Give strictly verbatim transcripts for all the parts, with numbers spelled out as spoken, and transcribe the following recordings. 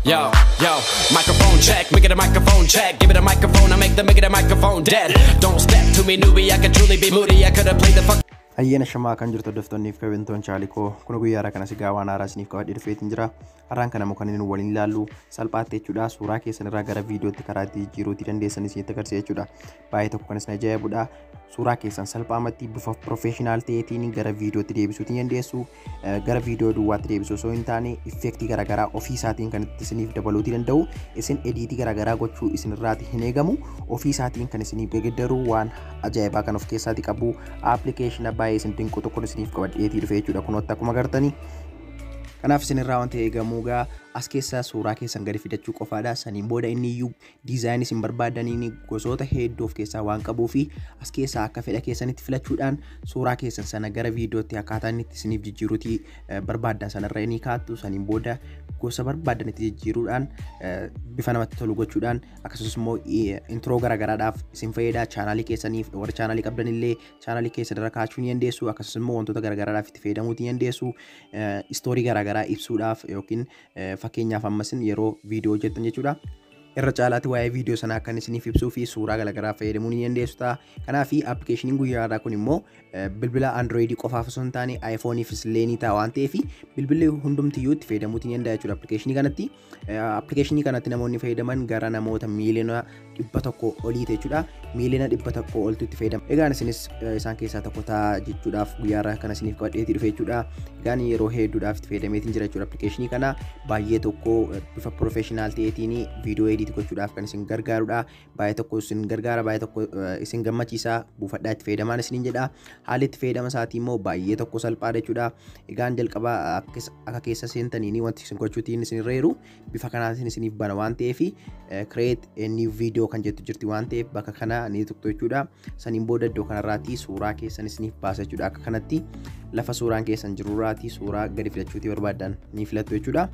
Yo, yo, microphone check, make it a microphone check. Give it a microphone, I make the make it a microphone dead. Don't step to me, newbie, I could truly be moody. I could have played the fuck. Ayyana shamaa kan jirtu daftoonniif kabintoon chaalikoo kun guyyaa kana sigaa waan haaraasniif qabadhee dhufeetiin jira. Har'aan kana immoo kan inni waliin ilaallu salphaatti jechuudha. Suuraa keessan irraa gara viidiyootti karaa itti jijjiiruutii dandeessan isinitti agarsiisa jechuudha. Baay'ee tokko kan isin ajaa'ibudha. Suuraa keessan salphaamatti bifa professional ta'eetiin gara viidiyootti deebisuutii dandeessu. Gara viidiyoo duwwaatti deebisuu osoo hin taane effektii garaagaraa ofii isaatiin kan itti isiniif dabaluutii danda'u. Isin ediitii garaagaraa gochuu isinirraati hin eegamu. Ofii isaatiin kan isiniif geggeeddaru waan ajaa'ibaa kan of keessaatti qabu application baay'ee isin dinquu tokko isiniif qabadheetii dhufe jechuudha. Kunoota akkuma agartanii. Kanaaf isinirraa wanti eegamu gaa as keessa suuraa keessan gadi fidachuu qofaadha. Saniin booda inni iyyuu diizaayinii isin barbaadaniin gosoota hedduu of keessaa waan qabuu fi as keessaa akka fedha keessanitti filachuudhaan suuraa keessan sana gara viidiyootti akkaataa inni itti isiniif jijjiiruutii barbaadan sanarra ni kaattu. Saniin booda gosa barbaadan itti jijjiiruudhaan bifa namatti tolu gochuudhaan akkasumas immoo intro garaagaraadhaaf isin fayyada. Chaanaalii keessaniif warra chaanaalii qabdan illee chaanaalii keessan irra kaachuu ni dandeessu. Akkasumas immoo wantoota garaagaraadhaaf itti fayyadamuu ni dandeessu. Istoorii garaagaraa ibsuudhaaf yookiin fakkeenyaaf ammasin yeroo viidiyoo hojjetan jechuudha. Irra caalaatti waa'ee viidiyoo sanaa kan isiniif ibsuu fi suuraa garaagaraa fayyadamuu ni dandeessu ta'a. Kanaaf appilikeeshiniin guyyaa irraa kun immoo bilbila Android qofaaf osoo hin taane iPhone'if illee ni ta'a waan ta'eef bilbilli hundumtiyyuu itti fayyadamuu ni danda'a jechuudha. Appilikeeshinii kanatti appilikeeshinii kanatti namoonni fayyadaman gara namoota miiliyoona dhibba tokko olii jechuudha. Miiliyoona dhibba tokko oltu itti fayyadama. Egaan isinis isaan keessaa tokko ta'a jechuudhaaf guyyaa irraa kana isiniif qabadheetii dhufe jechuudha. Egaan yeroo hedduudhaaf itti fayyadameetiin jira jechuudha. Appilikeeshinii kana baay'ee tokko bifa professional ta'eetiin viidiyoo edit gochuudhaaf kan isin gargaarudha. Baay'ee tokko isin gargaara, baay'ee tokko isin gammachiisa. Buufadhaa itti fayyadamaan isiniin jedha. Haalli itti fayyadama isaatii immoo baay'ee tokko salphaadha jechuudha. Egaan jalqaba akka keessa seentaniin wanti isin gochuutiin isin irra jiru bifa kanaatiin isiniif bana waan ta'eef create a new video kan jettu jirti waan ta'eef bakka kana ni tuqxu jechuudha. Saniin booda iddoo kanarraati suuraa keessan isiniif baasa jechuudha. Akka kanatti lafa suuraan keessan jirurraati suuraa gadi filachuutii barbaadan ni filattu jechuudha.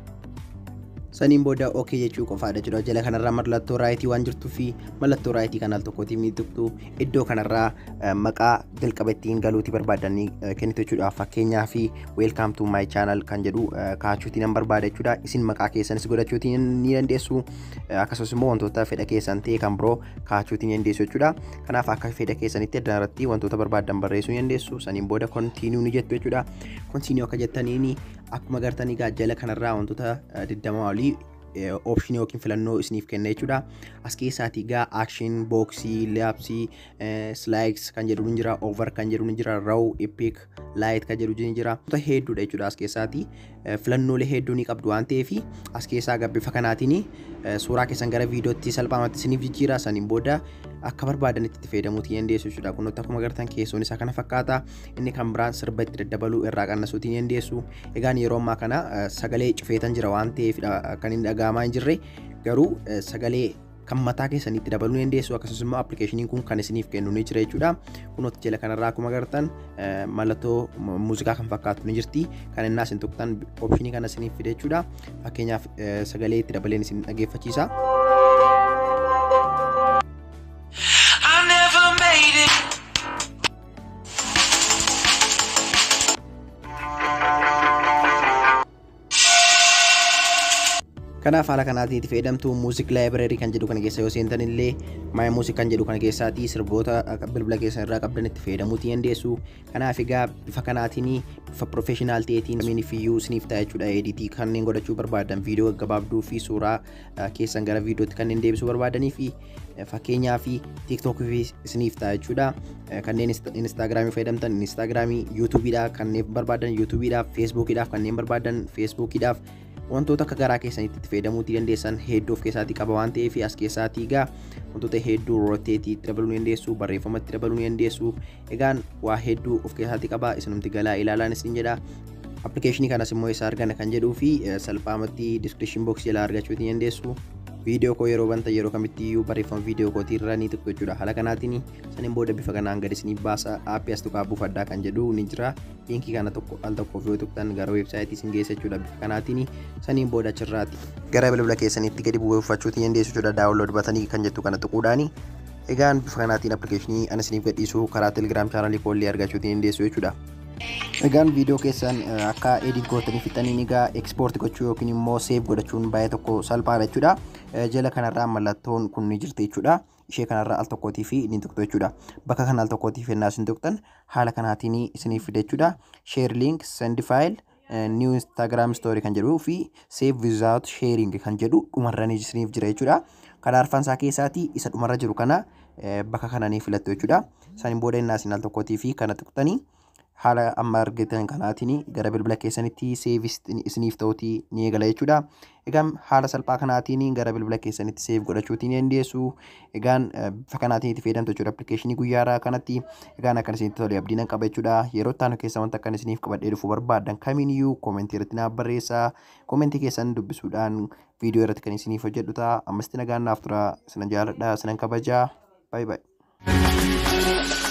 Saniin booda okay jechuu qofaadha jechuudha. Jala kanarraa mallattoo raayitii waan jirtuu fi mallattoo raayitii kanaan tokkotti ni tuqxu. Iddoo kanarraa maqaa jalqaba ittiin galuutii barbaadan kennitu jechuudha. Fakkeenyaaf welcome to my channel kan jedhu kaachuutii nan barbaada jechuudha. Isin maqaa keessanis godhachuutii ni dandeessu. Akkasumas immoo wantoota fedha keessan ta'e kan biroo kaachuutii ni dandeessu jechuudha. Kanaaf akka fedha keessanitti addanarratti wantoota barbaadan barreessuu ni dandeessu. Saniin booda continue ni jettu jechuudha. Continue akka jettaniin akkuma agartanii jala kanarraa wantoota digdama olii option yookiin filannoo isiniif kenna jechuudha. As keessaatii gaa action boxii, lapsii, slides kan jedhu ni jira, over kan jedhu ni jira, raw, epic, light kan jedhu ni jira. Wantoota hedduudha jechuudha. As keessaatii filannoolee hedduu ni qabdu waan ta'eef as keessaa bifa kanaatiin suuraa keessan gara viidiyootti salphaamatti isiniif jijjiira. Saniin booda akka barbaadanitti itti fayyadamuutii dandeessu jechuudha. Kunoota akkuma agartan keessoon isaa kana fakkaata. Inni kan biraan sirba itti daddabaluu irraa qannasuutii dandeessu. Egaan yeroo ammaa kana sagalee cufeetan jira waan ta'eef kan inni dhaga'amaa hin jirre garuu sagalee kan mataa keessanitti dabaluu ni dandeessu. Akkasumas immoo appilikeeshiniin kun kan isiniif kennu ni jira jechuudha. Kunoota jala kanarraa akkuma agartan mallattoo muuziqaa kan fakkaatu ni jirti. Kan innaa isin tuqxan opshinii kana isiniif fide jechuudha. Fakkeenyaaf sagalee itti dabaleen isin dhageeffachiisa. Kanaaf haala kanaatiin itti fayyadamtu music library kan jedhu kana keessa yoo seentan illee my music kan jedhu kana keessaati sirboota bilbila keessan irraa qabdan itti fayyadamuutii dandeessu. Kanaaf egaa bifa kanaatiin bifa professional ta'eetiin namni fiyyuu isiniif ta'a jechuudha. Editii kanneen godhachuu barbaadan viidiyoo gaggabaabduu fi suuraa keessan gara viidiyootti kanneen deebisuu barbaadanii fi fakkeenyaaf TikTok fi isiniif ta'a jechuudha. Kanneen Instagramii fayyadamtan Instagramii, YouTubeidhaaf kanneen barbaadan YouTubeidhaaf, Facebookidhaaf kanneen barbaadan Facebookidhaaf wantoota akka garaa keessanitti itti fayyadamuutii dandeessan hedduu of keessaatii qaba waan ta'eef as keessaatii egaa wantoota hedduu roteetii itti dabaluu ni dandeessu, barreeffama itti dabaluu ni dandeessu. Egaan waa hedduu of keessaatii qaba. Isinumti galaa ilaalaan isin jedha. Appilikeeshinii kanas immoo isa argana kan jedhuu fi salphaamatti description box jala argachuu ni dandeessu. Viidiyoo koo yeroo banta yeroo kamitti iyyuu barreeffama viidiyoo kootii irra ni tuqxu jechuudha. Haala kanaatiin saniin booda bifa kanaan gadi isinii baasa. Aappii as tuqaa buufadhaa kan jedhu ni jira. Linkii kana tokko al tokkoof yoo tuqxan gara weebsaayitii isin geessa jechuudha. Bifa kanaatiin saniin booda achirraati gara bilbila keessanitti gadi buufachuutii ni dandeessu jechuudha. Daawunlood batanii kan jettu kana tuquudhaani. Egaan bifa kanaatiin appilikeeshinii ana isiniif gadhiisu karaa telegiraam chaanaalii koollee argachuutii ni dandeessu jechuudha. Egaan viidiyoo keessan akka edit gootanii fixanii egaa export gochuu yookiin immoo save godhachuun baay'ee tokko salphaadha jechuudha. Jala kanarraa mallattoon kun ni jirti jechuudha. Ishee kanarraa al tokkootii fi inni tokko jechuudha. Bakka kana al tokkootii fi naas hin tuqxan haala kanaatiin isiniif fida jechuudha. Share link, send file, new Instagram story kan jedhuu fi save without sharing kan jedhu dhumarra ni isiniif jira jechuudha. Kana arfan isaa keessaatii isa dhumarra jiru kana bakka kana ni filattu jechuudha. Isaan booda innaas al tokkootii fi kana tuqxanii haala amma argitan kanaatiin gara bilbila keessanitti save isiniif ta'uutii ni eegala jechuudha. Egaan haala salphaa kanaatiin gara bilbila keessanitti save godhachuutii ni dandeessu. Egaan bifa kanaatiin itti fayyadamtu jechuudha appilikeeshinii guyyaarraa kanatti. Egaan akka isinitti tole abdiin qaba jechuudha. Yeroo itti aanu keessa wanta akka isiniif qabadhee dhufuu barbaadan kamiiniyyuu koomentii irratti naaf barreessaa. Koomentii keessan dubbisuudhaan viidiyoo irratti kan isiniif hojjedhu ta'a. Ammas nagaan naaf tura. Sinan jaalladha, sinan kabajaa. Bye bye.